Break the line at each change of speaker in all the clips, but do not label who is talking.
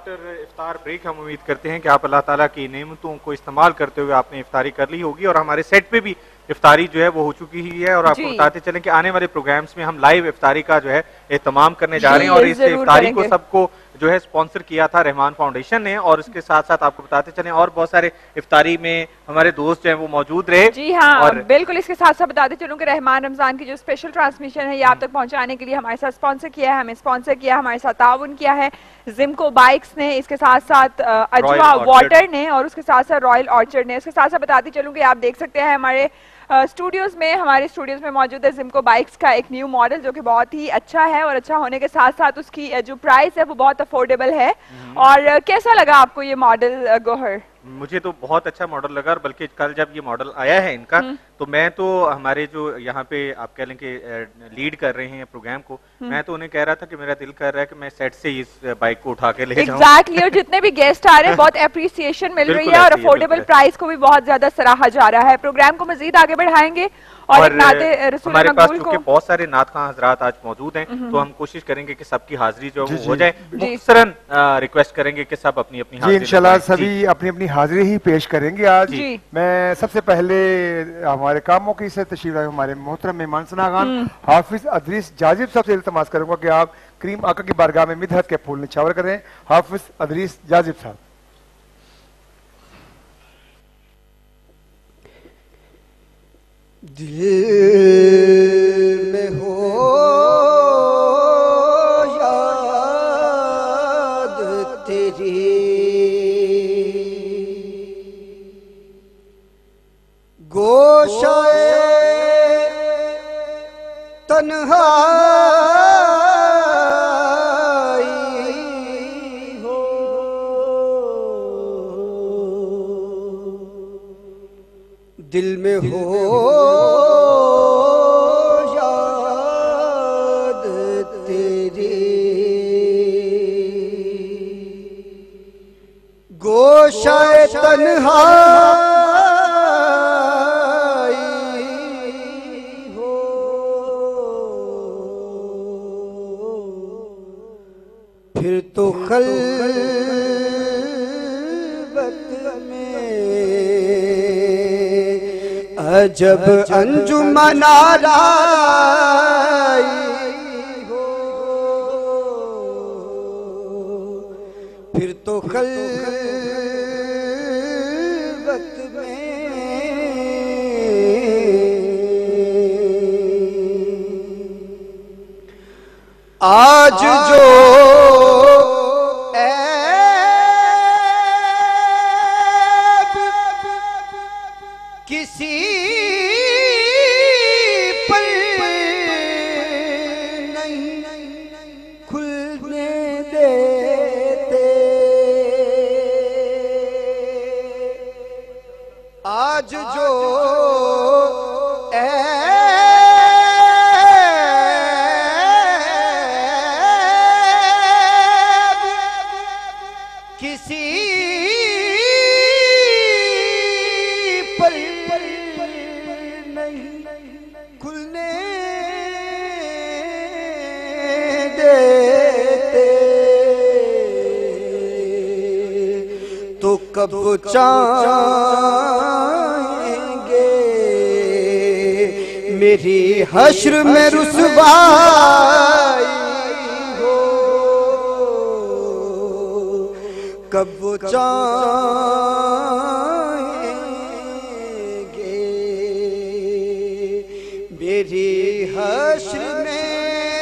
After इफ्तार break हम उम्मीद करते हैं कि आप अल्लाह ताला की नेमतों को इस्तेमाल करते हुए आपने इफ्तारी कर ली होगी और हमारे सेट पे भी इफ्तारी जो है वो हो चुकी ही है और आपको बताते चलें कि आने वाले प्रोग्राम्स में हम लाइव इफ्तारी का जो है एहतमाम करने जा रहे हैं और इस इफ्तारी को सबको जो है स्पॉन्सर किया था रहमान फाउंडेशन ने और इसके साथ साथ आपको बताते चलें और बहुत सारे इफ्तारी में हमारे दोस्त जो हैं वो मौजूद रहे।
जी हाँ, और बिल्कुल इसके साथ साथ बताते चलूं कि रहमान रमजान की जो स्पेशल ट्रांसमिशन है ये आप तक पहुंचाने के लिए हमारे साथ स्पॉन्सर किया है, हमें स्पॉन्सर किया, हमारे साथ ताउन किया है जिमको बाइक्स ने, इसके साथ साथ अजवा वाटर ने और उसके साथ साथ रॉयल ऑर्चर्ड ने। इसके साथ साथ बताती चलूं कि आप देख सकते हैं हमारे हमारे स्टूडियोज में मौजूद है जिमको बाइक्स का एक न्यू मॉडल जो कि बहुत ही अच्छा है और अच्छा होने के साथ साथ उसकी जो प्राइस है वो बहुत अफोर्डेबल है। और कैसा लगा आपको ये मॉडल गोहर?
मुझे तो बहुत अच्छा मॉडल लगा, बल्कि कल जब ये मॉडल आया है इनका तो मैं तो हमारे जो यहाँ पे आप कह लें कि लीड कर रहे हैं प्रोग्राम को, मैं तो उन्हें कह रहा था कि मेरा दिल कर रहा है कि मैं सेट से इस बाइक को उठा के ले जाऊं।
एग्जैक्टली, और जितने भी गेस्ट आ रहे हैं बहुत एप्रिसिएशन मिल रही है और अफोर्डेबल प्राइस को भी बहुत ज्यादा सराहा जा रहा है। प्रोग्राम को मजीद आगे बढ़ाएंगे और
हमारे पास क्योंकि बहुत सारे नात खां हजरात आज मौजूद हैं तो हम कोशिश करेंगे कि सबकी हाजिरी जो हो जाए। मुख्तरन रिक्वेस्ट करेंगे कि सब अपनी अपनी हाजिरी
इंशाल्लाह सभी अपनी अपनी हाजिरी ही पेश करेंगे आज। मैं सबसे पहले हमारे कामों की से तशरीफ लाए हमारे मोहतरम मेहमान सनागान हाफिज अदरीस जाजिब साहब से इल्तमास करूंगा कि आप करीम आका की बारगाह में मिदहत के फूल निछावर करें। हाफिज अदरीस जाजिब साहब।
दिल में हो याद तेरी गोशाए तन्हाई हो दिल में हो याद तेरी गोशाए तन्हाई हो फिर तो खलवत में अजब अंजुमन आराई हो फिर तो खलवत में आज जो किसी पर नहीं खुलने देते आज जो किसी पर नहीं खुलने देते तो कब चाहेंगे मेरी हश्र में रुसवाई हो कब चाहेंगे मेरी हश्र में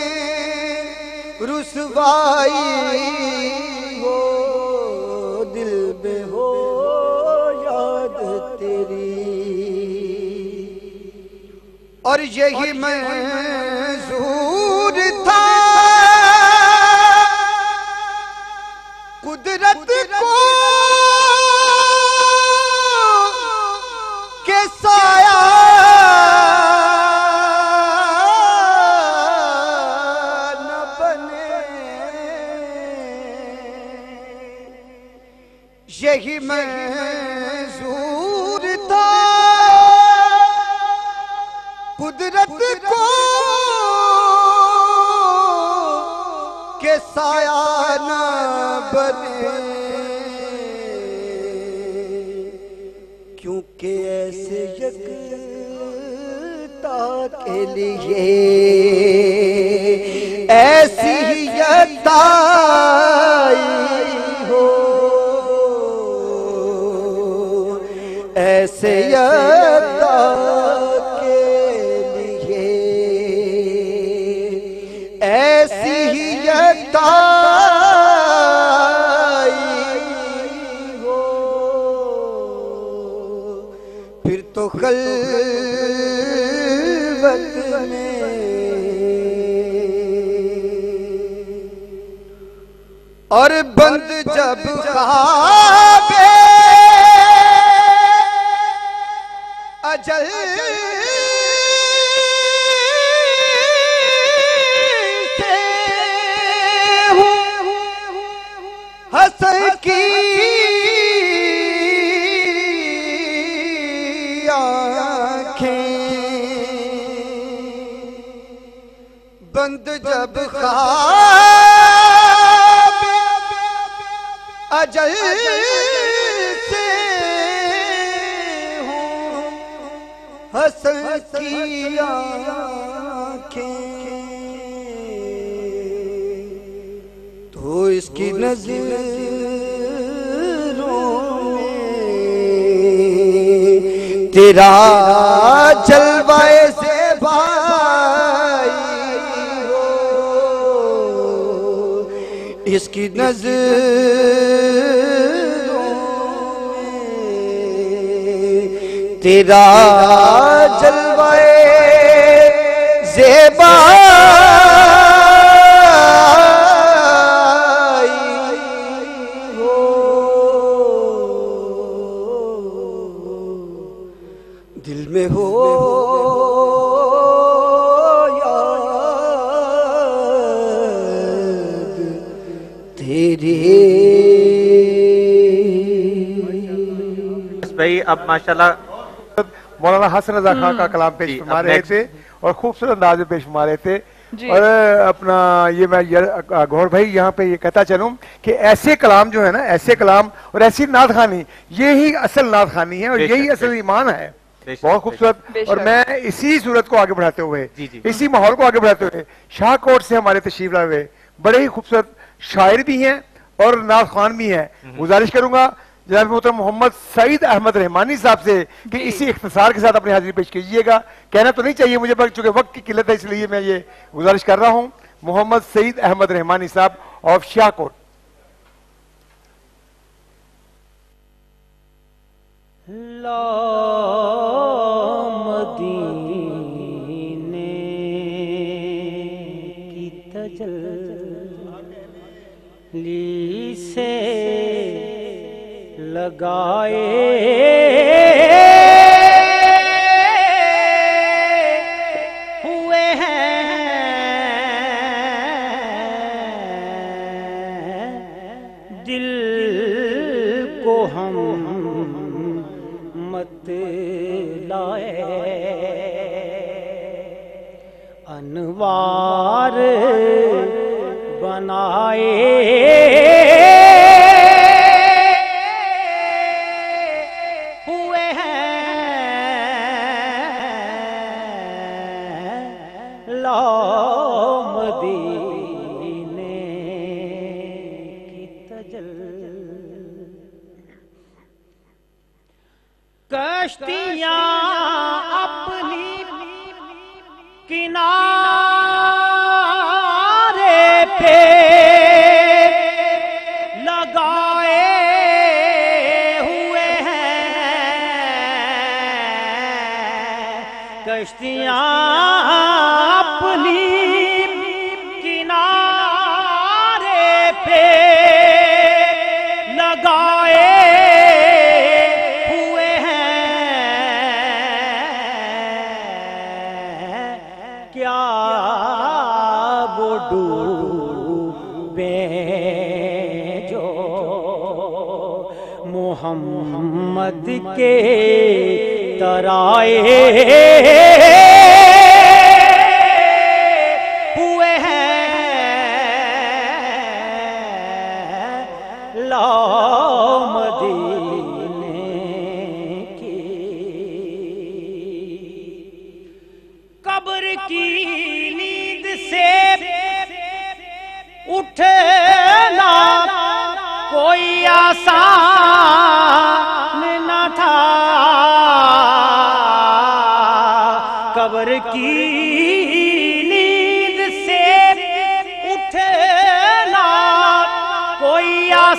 रुसवाई हो दिल में हो याद तेरी और यही मंजूर था कुदरत को के साया न बने यही मंजूर था कुदरत को के سایہ نہ بنے، کیونکہ ایسے یکتا کے لیے ایسی یکتائی ہو، ایسے یکتا کے لیے ایسی یکتائی ہو، پھر تو خلوت میں اور بند جب خواب اجل سے حسن کی آنکھیں بند جب خواب اجل سے ہوں حسن کی آنکھیں، تو اس کی نظروں میں تیرا جلوائے زیبائی ہو، اس کی نظروں میں تیرا جلوائے زیبائی ہو، دل میں ہو یاد تیرے۔
بھائی اب ماشاءاللہ
مولانا حسن رضا خان کا کلام پیش فرما رہے تھے اور خوبصورت انداز میں پیش فرما رہے تھے، اور اپنا یہ میں گوھر بھائی یہاں پہ یہ کہتا چلوں کہ ایسے کلام جو ہے نا، ایسے کلام اور ایسی نعت خوانی، یہی اصل نعت خوانی ہے اور یہی اصل ایمان ہے، بہت خوبصورت۔ اور میں اسی صورت کو آگے بڑھاتے ہوئے، اسی ماحول کو آگے بڑھاتے ہوئے، شاہ کوٹ سے ہمارے تشریف لائے ہوئے بڑے ہی خوبصورت شاعر بھی ہیں اور نعت خوان بھی ہیں، گزارش کروں گا جناب محترم محمد سعید احمد رحمانی صاحب سے کہ اسی اختصار کے ساتھ اپنی حاضری پیش کیجئے گا۔ کہنا تو نہیں چاہیے مجھے، چونکہ وقت کی قلت ہے اس لیے میں یہ گزارش کر رہا ہوں۔ محمد سعید احمد رحمانی صاحب آف شاہ کوٹ۔
لا مدینے کی تجلی سے لگائے ہوئے ہیں، دل کو ہم مت لائے، انوار بنائے کشتیاں اپنی کنارے پہ لگائے ہوئے ہیں، کشتیاں اپنی کنارے پہ لگائے محمد کے ترائے ہوئے ہیں، आसान न था, कब्र की नींद से उठना कोई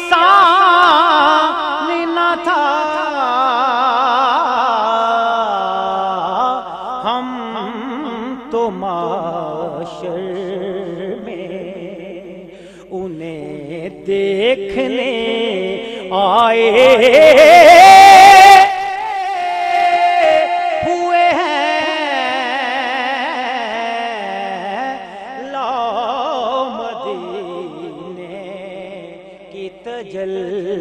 आसान न था। हम तो माशर में उन्हें देखने आए हुए हैं, लाओ मदीने की तजल,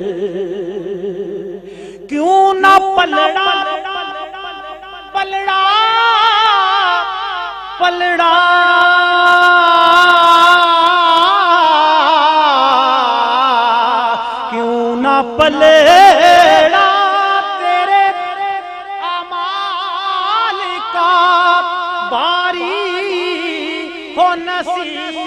क्यों ना पलड़ा पलड़ा पलड़ा क्यों ना पलड़ा तेरे अमाल का बारी हो नसीब।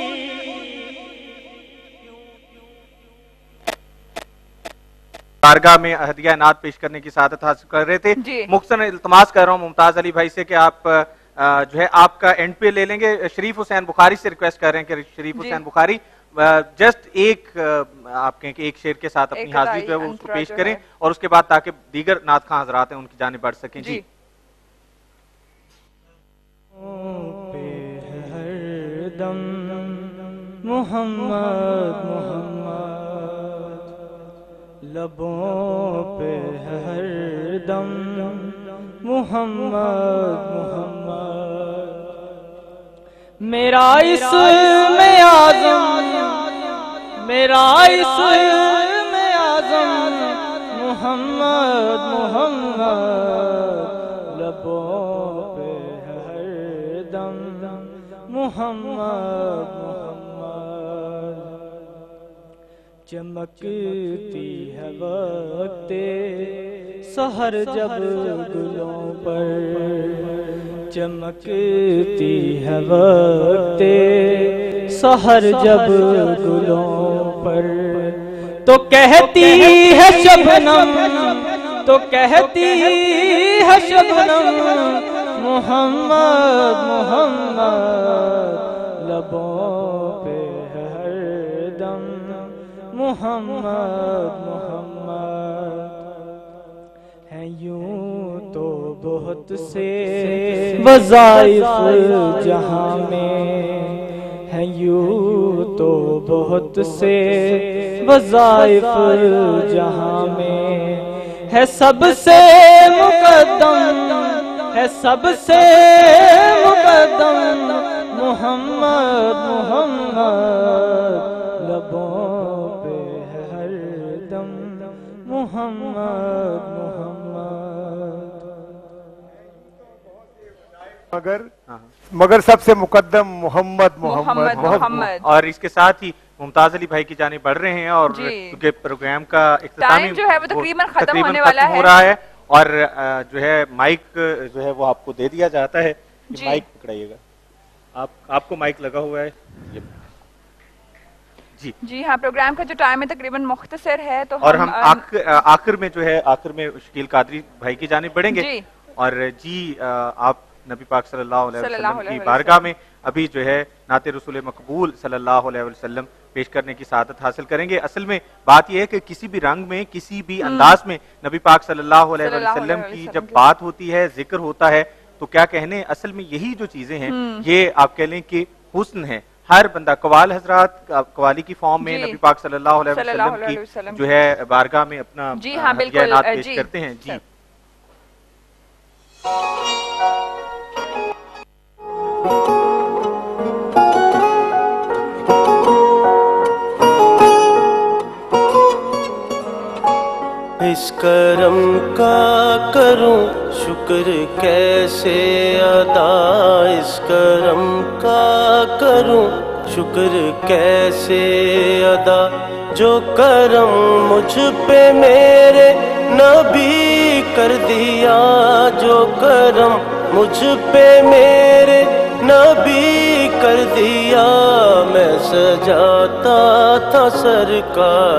बारगाह में हदिया नात पेश करने की सादत हासिल कर रहे थे। मुख्तसर इल्तमास कर रहा हूँ मुमताज अली भाई से कि आप जो है आपका एंड पे ले लेंगे। शरीफ हुसैन बुखारी से रिक्वेस्ट कर रहे हैं कि शरीफ हुसैन बुखारी जस्ट एक आपके एक शेर के साथ अपनी हाजिरी जो है वो उसको पेश करें और उसके बाद ताकि दीगर नात खां हजरात हैं उनकी जानिब बढ़ सकें। जी
हरदम मोहम्मद मोहम्मद, लबों पे हरदम मोहम्मद मोहम्मद, मेरा इसमें आज़म मेरा इसमें आज़म मोहम्मद मोहम्मद, लबों पे हरदम मोहम्मद मोहम्मद, चमकती है वक्ते सहर जब गुलों पर, चमकती है वक्ते सहर जब गुलों पर, तो कहती है शबनम तो कहती है शबनम मोहम्मद मोहम्मद, लबों पे है हरदम मोहम्मद मोहम्मद, हैं यूं तो बहुत से वज़ाइफ जहां में, हैं यूं तो बहुत से वज़ाइफ जहां में, है सबसे मुक़द्दम है सबसे मुक़द्दम मोहम्मद मोहम्मद, लबों पे है हरदम मोहम्मद मोहम्मद।
मगर सबसे मुकद्दम मोहम्मद मोहम्मद
मोहम्मद।
और इसके साथ ही मुमताज अली भाई की जानिब बढ़ रहे हैं और क्योंकि प्रोग्राम का
टाइम जो है वो तकरीबन खत्म होने वाला
हो रहा है और जो है माइक जो है वो आपको दे दिया जाता है। माइक पकड़ाइएगा, आपको माइक लगा हुआ है।
जी हाँ, प्रोग्राम का जो टाइम है तकरीबन मुख्तसर है, तो
और हम आखिर में जो है आखिर में शकील कादरी भाई की जानिब बढ़ेंगे। और जी आप नबी पाक सल्लल्लाहु अलैहि वसल्लम की बारगाह में अभी जो है नाते रसूल मकबूल सल्लल्लाहु अलैहि वसल्लम पेश करने की सादत हासिल करेंगे। असल में बात यह है कि किसी भी रंग में किसी भी अंदाज में नबी पाक सल्लल्लाहु अलैहि वसल्लम की जब बात होती है, जिक्र होता है, तो क्या कहने, असल में यही जो चीजें हैं ये आप कह लें कि हुस्न है। हर बंदा कवाल हजरात कवाली की फॉर्म में नबी पाक सल्लल्लाहु अलैहि वसल्लम की जो है बारगाह में अपना नात पेश करते हैं। जी
इस करम का करूं शुक्र कैसे अदा, इस करम का करूं शुक्र कैसे अदा, जो करम मुझ पे मेरे नबी कर दिया, जो करम मुझ पे मेरे नबी कर दिया। मैं सजाता था सरकार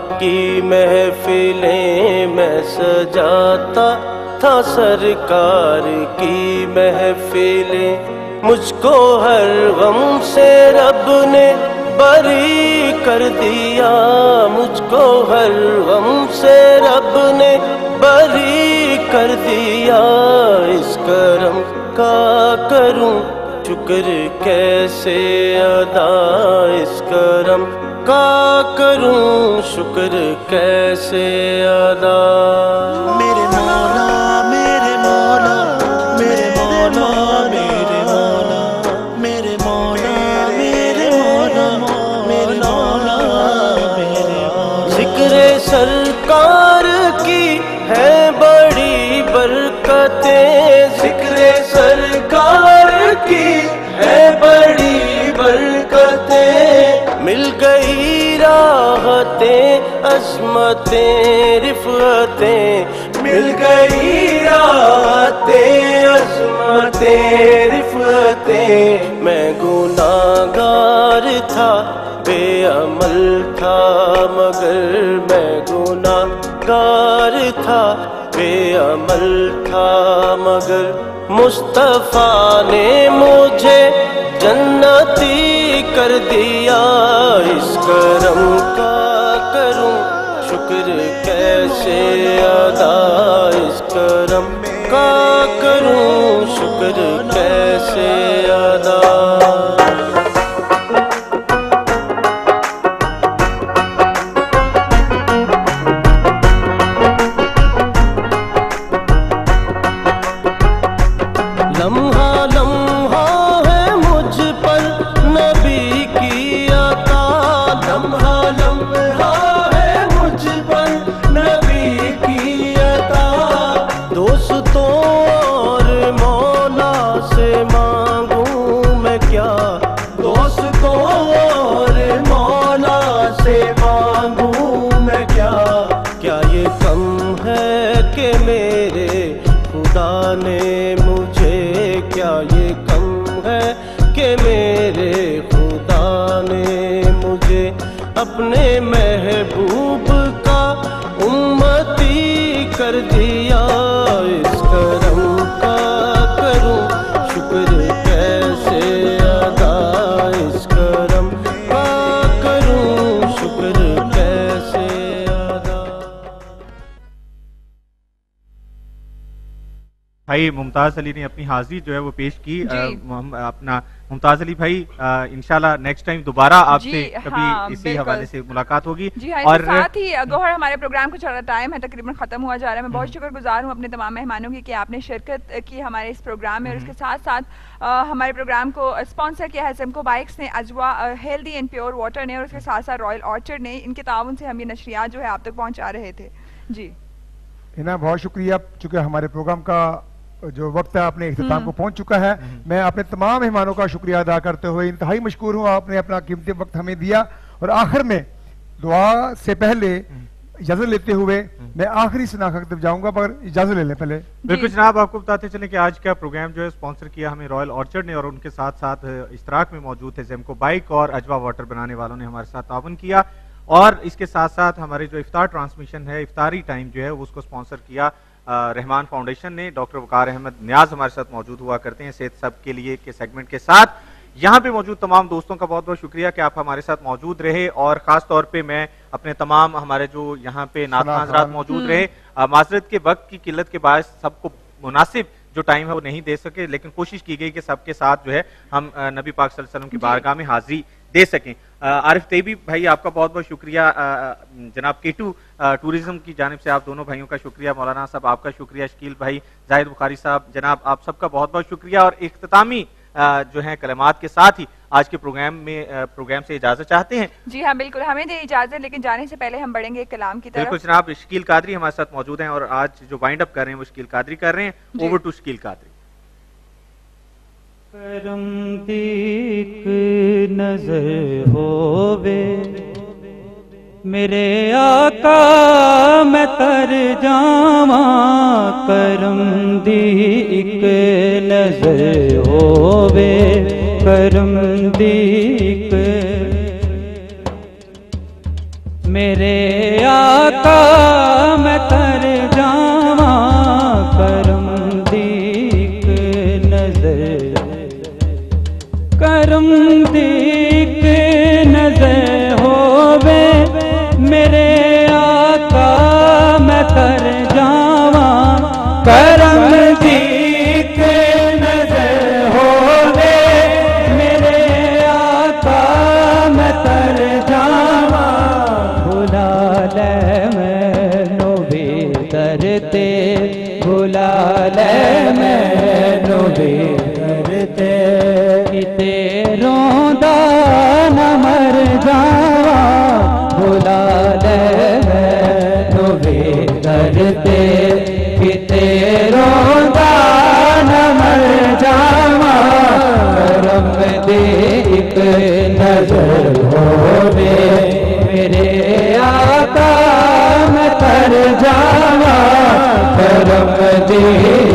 की महफिलें मैं सजाता था, सरकार की महफिलें। मुझको हर गम से रब ने बरी कर दिया, मुझको हर गम से रब ने बरी कर दिया। इस करम का करूं शुक्र कैसे अदा, इस करम का करूं शुक्र कैसे अदा।
मेरे मौला मेरे मौला मेरे मौला मेरे मौला मेरे मौला मेरे मौला मेरे मौला मेरे मौला।
जिक्र सरकार की है बड़ी बरकतें, जिक्र सरकार की है बड़ी बरकतें। मिल गई राहतें अज़मतें रिफ़अतें, मिल गई राहतें अज़मतें रिफ़अतें। मैं गुनाहगार था बेअमल था मगर, मैं गुनाहगार था बेअमल था मगर। मुस्तफ़ा ने मुझे जन्नती कर दिया, इस करम का करूं शुक्र कैसे अदा, इस करम का करूं शुक्र कैसे अदा। लम्हा लम्हा है मुझ पर नबी की अता, लम्हा लम्हा है मुझ पर नबी की अता। दोस्तों और मौला से मांगूं मैं क्या, दोस्तों और मौला से मांगूं मैं क्या। क्या ये कम है कि मेरे खुदा ने मुझे, क्या ये कम है कि मेरे खुदा ने मुझे अपने महबूब का उम्मती कर दिया। इस करम का करूं शुक्र कैसे अदा, इस करम का करूं शुक्र कैसे अदा।
भाई मुमताज अली ने अपनी हाजिरी जो है वो पेश की। अपना मुमताज अली भाई इंशाल्लाह नेक्स्ट टाइम दोबारा आपसे कभी इसी हवाले से मुलाकात होगी।
जी हाँ, और साथ ही गौहर हमारे प्रोग्राम को चला टाइम है तकरीबन खत्म हुआ जा रहा है। मैं बहुत शुक्रगुजार हूँ अपने तमाम मेहमानों की कि आपने शिरकत की हमारे इस प्रोग्राम में, और इसके साथ साथ हमारे प्रोग्राम को स्पॉन्सर किया है जिमको बाइक्स ने, Ajwa healthy and pure water ने, और उसके साथ साथ रॉयल ऑर्चर्ड ने। इनके ताउन से हम ये नशरियात जो है आप तक पहुँचा रहे थे। जी
हिना बहुत शुक्रिया, चूँकि हमारे प्रोग्राम का जो वक्त है अपने इख्तिताम को पहुंच चुका है। मैं अपने तमाम मेहमानों का शुक्रिया अदा करते हुए इंतहाई मशकूर हूँ, आपने अपना कीमती वक्त हमें दिया। और आखिर में दुआ से पहले इजाजत लेते हुए मैं आखिरी सनाखत की तरफ जाऊंगा, मगर इजाजत ले लें पहले।
बिल्कुल जनाब, आपको बताते चले कि आज का प्रोग्राम जो है स्पॉन्सर किया हमें रॉयल ऑर्चर्ड ने, और उनके साथ साथ इश्तराक में मौजूद थे जेमको बाइक और अजवा वाटर बनाने वालों ने हमारे साथ ताउन किया। और इसके साथ साथ हमारे जो इफ्तार ट्रांसमिशन है, इफ्तारी टाइम जो है उसको स्पॉन्सर किया रहमान फाउंडेशन ने। डॉक्टर वकार अहमद न्याज हमारे साथ मौजूद हुआ करते हैं सेहत सब के लिए के सेगमेंट के साथ। यहाँ पे मौजूद तमाम दोस्तों का बहुत बहुत शुक्रिया कि आप हमारे साथ मौजूद रहे, और खास तौर पे मैं अपने तमाम हमारे जो यहाँ पे नाज़रीन हज़रात मौजूद रहे, माजरत के वक्त की किल्लत के बायस सबको मुनासिब जो टाइम है वो नहीं दे सके, लेकिन कोशिश की गई कि सबके साथ जो है हम नबी पाक सल्लल्लाहु अलैहि वसल्लम की बारगाह में हाजिरी दे सकें। आरिफ तैयबी भाई आपका बहुत बहुत शुक्रिया, जनाब केटू टूरिज्म की जानिब से आप दोनों भाइयों का शुक्रिया, मौलाना साहब आपका शुक्रिया, शकील भाई, जाहिद बुखारी साहब, जनाब आप सबका बहुत बहुत शुक्रिया। और इख्तितामी जो है कलमात के साथ ही आज के प्रोग्राम से इजाजत चाहते हैं।
जी हाँ बिल्कुल, हमें दे इजाजत, लेकिन जाने से पहले हम बढ़ेंगे कलाम की तरफ।
बिल्कुल जनाब, शकील कादरी हमारे साथ मौजूद हैं, और आज जो वाइंड अप कर रहे हैं वो शकील कादरी कर रहे हैं। Over to Shakeel Qadri.
करम दीक नजर होवे मेरे आका मैं तर जावा, करम दीक नजर होवे करम दीक मेरे आका मैं तर जावा करम दीक नजर, करम दीक नजर होवे मेरे आका मैं तर जावा करम दीक नजर होवे मेरे आका मैं तर जावा भुला ले मैनू भी तरते भुला ले मैनू भी तरते किते रोंदा न मर जावा भुला ले मैनू भी तरते किते रोंदा न मर जावा करम दीक नजर होवे मेरे आका मैं तर जावा करम दीक